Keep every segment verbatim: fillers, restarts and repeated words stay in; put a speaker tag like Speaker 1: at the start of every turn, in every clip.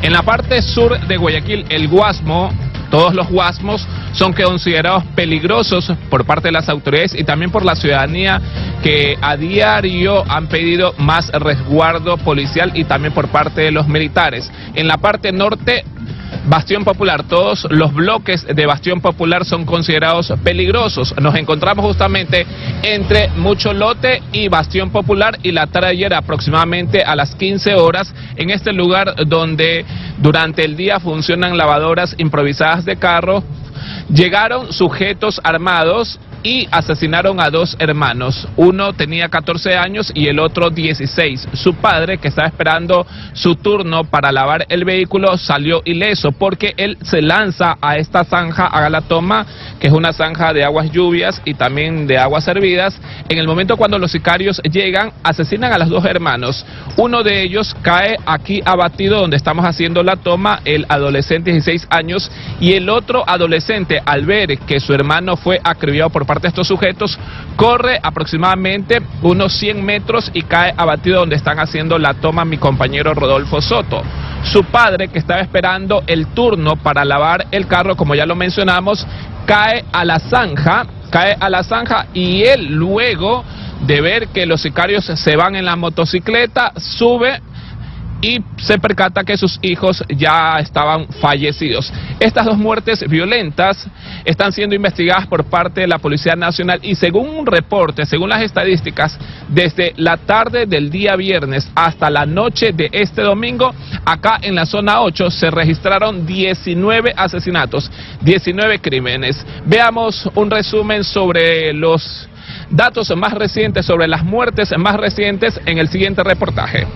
Speaker 1: En la parte sur de Guayaquil, el Guasmo, todos los guasmos son considerados peligrosos por parte de las autoridades y también por la ciudadanía, que a diario han pedido más resguardo policial y también por parte de los militares. En la parte norte, Bastión Popular, todos los bloques de Bastión Popular son considerados peligrosos. Nos encontramos justamente entre Mucho Lote y Bastión Popular, y la tarde de ayer aproximadamente a las quince horas, en este lugar donde durante el día funcionan lavadoras improvisadas de carro, llegaron sujetos armados y asesinaron a dos hermanos. Uno tenía catorce años y el otro dieciséis. Su padre, que estaba esperando su turno para lavar el vehículo, salió ileso porque él se lanza a esta zanja, a la toma, que es una zanja de aguas lluvias y también de aguas hervidas. En el momento cuando los sicarios llegan, asesinan a los dos hermanos. Uno de ellos cae aquí abatido donde estamos haciendo la toma, el adolescente de dieciséis años, y el otro adolescente, al ver que su hermano fue acribillado por parte de estos sujetos, corre aproximadamente unos cien metros y cae abatido donde están haciendo la toma mi compañero Rodolfo Soto. Su padre, que estaba esperando el turno para lavar el carro, como ya lo mencionamos, cae a la zanja, cae a la zanja y él, luego de ver que los sicarios se van en la motocicleta, sube y se percata que sus hijos ya estaban fallecidos. Estas dos muertes violentas están siendo investigadas por parte de la Policía Nacional y según un reporte, según las estadísticas, desde la tarde del día viernes hasta la noche de este domingo, acá en la zona ocho se registraron diecinueve asesinatos, diecinueve crímenes. Veamos un resumen sobre los datos más recientes, sobre las muertes más recientes en el siguiente reportaje.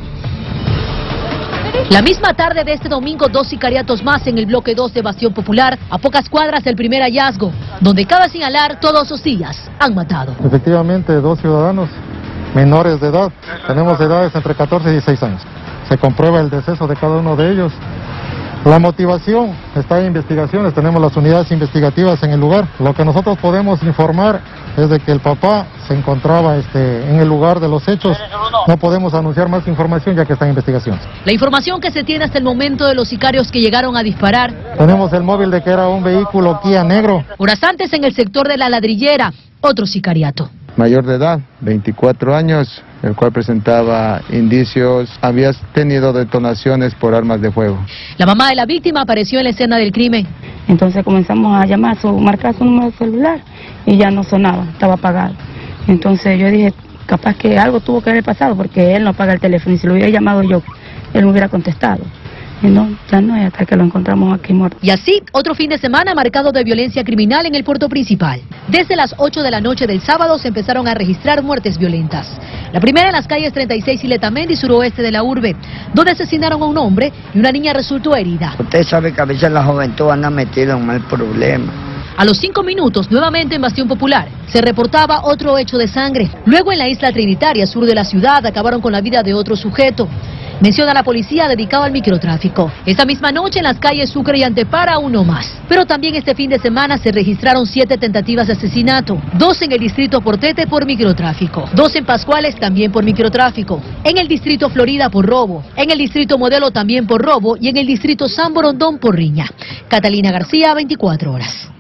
Speaker 2: La misma tarde de este domingo, dos sicariatos más en el bloque dos de Bastión Popular, a pocas cuadras del primer hallazgo, donde cabe señalar todos los días han matado.
Speaker 3: Efectivamente, dos ciudadanos menores de edad, tenemos edades entre catorce y dieciséis años. Se comprueba el deceso de cada uno de ellos. La motivación está en investigaciones, tenemos las unidades investigativas en el lugar. Lo que nosotros podemos informar es de que el papá se encontraba este, en el lugar de los hechos. No podemos anunciar más información ya que está en investigación.
Speaker 2: La información que se tiene hasta el momento de los sicarios que llegaron a disparar.
Speaker 3: Tenemos el móvil de que era un vehículo Kia negro.
Speaker 2: Horas antes, en el sector de La Ladrillera, otro sicariato.
Speaker 4: Mayor de edad, veinticuatro años, el cual presentaba indicios, había tenido detonaciones por armas de fuego.
Speaker 2: La mamá de la víctima apareció en la escena del crimen.
Speaker 5: Entonces comenzamos a llamar, su, marcar su número de celular y ya no sonaba, estaba apagado. Entonces yo dije, capaz que algo tuvo que haber pasado porque él no apaga el teléfono y si lo hubiera llamado yo, él me hubiera contestado. Y no, ya no es hasta que lo encontramos aquí muerto.
Speaker 2: Y así, otro fin de semana marcado de violencia criminal en el puerto principal. Desde las ocho de la noche del sábado se empezaron a registrar muertes violentas. La primera en las calles treinta y seis y Letamendi, suroeste de la urbe, donde asesinaron a un hombre y una niña resultó herida.
Speaker 6: Usted sabe que a veces la juventud anda metida en un mal problema.
Speaker 2: A los cinco minutos, nuevamente en Bastión Popular, se reportaba otro hecho de sangre. Luego en la isla Trinitaria, sur de la ciudad, acabaron con la vida de otro sujeto. Menciona la policía dedicado al microtráfico. Esta misma noche en las calles Sucre y Antepara uno más. Pero también este fin de semana se registraron siete tentativas de asesinato. Dos en el distrito Portete por microtráfico. Dos en Pascuales también por microtráfico. En el distrito Florida por robo. En el distrito Modelo también por robo. Y en el distrito San Borondón por riña. Catalina García, veinticuatro horas.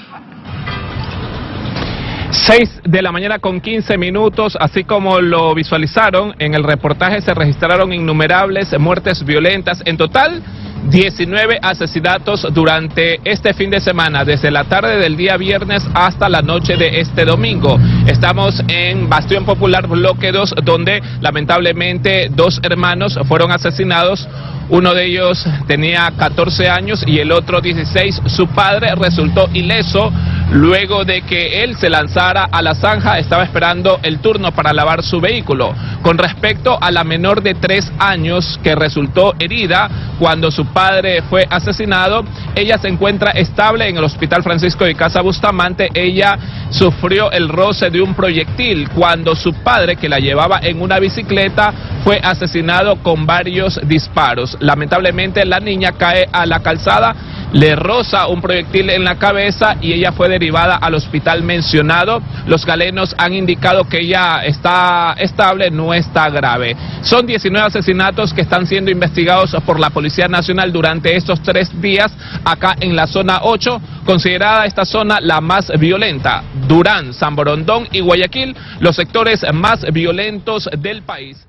Speaker 1: seis de la mañana con quince minutos, así como lo visualizaron en el reportaje, se registraron innumerables muertes violentas. En total, diecinueve asesinatos durante este fin de semana, desde la tarde del día viernes hasta la noche de este domingo. Estamos en Bastión Popular, bloque dos, donde lamentablemente dos hermanos fueron asesinados. Uno de ellos tenía catorce años y el otro dieciséis. Su padre resultó ileso luego de que él se lanzara a la zanja, estaba esperando el turno para lavar su vehículo. Con respecto a la menor de tres años que resultó herida cuando su padre fue asesinado, ella se encuentra estable en el Hospital Francisco de Casa Bustamante. Ella sufrió el roce de un proyectil cuando su padre, que la llevaba en una bicicleta, fue asesinado con varios disparos. Lamentablemente la niña cae a la calzada le roza un proyectil en la cabeza y ella fue derivada al hospital mencionado. Los galenos han indicado que ella está estable, no está grave. Son diecinueve asesinatos que están siendo investigados por la Policía Nacional durante estos tres días acá en la zona ocho, considerada esta zona la más violenta. Durán, San Borondón y Guayaquil, los sectores más violentos del país.